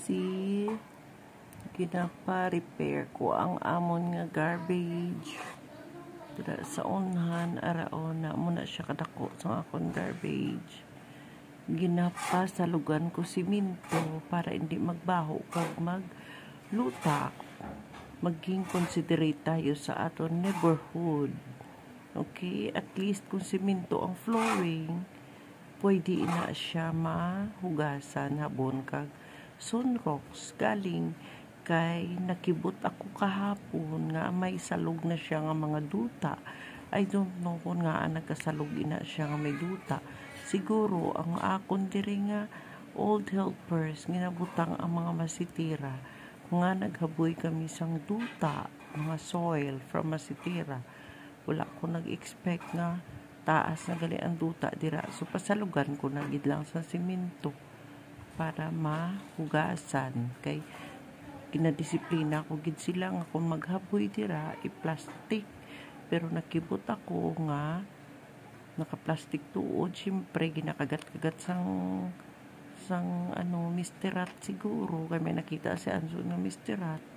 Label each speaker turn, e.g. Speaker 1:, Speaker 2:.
Speaker 1: See, ginapa-repair ko ang amon nga garbage. Dira sa unhan, araon na muna siya kadako sa akong garbage. Ginapasalugan ko siminto para hindi magbaho kag maglutak. Maging considerate tayo sa aton neighborhood. Okay, at least kung siminto ang flooring, pwede na siya mahugasan habon kag sunrocks galing kay nakibot ako kahapon nga may salog na siya nga mga duta. I don't know kung nga nagkasalog ina siya nga may duta. Siguro ang akon diri nga old helpers ginabutang ang mga masitira nga naghaboy kami sang duta, mga soil from masitira. Wala ko nag-expect nga taas na gali ang duta dira. So pasalugan ko na gid lang sa simento para mahugasan. Kay ginadisiplina ko gid sila nga kung maghaboy dira i-plastic. Pero nakibot ako nga naka-plastic tuod. Siyempre ginakagat-kagat sang misterat siguro. Kay may nakita si Anso ng misterat.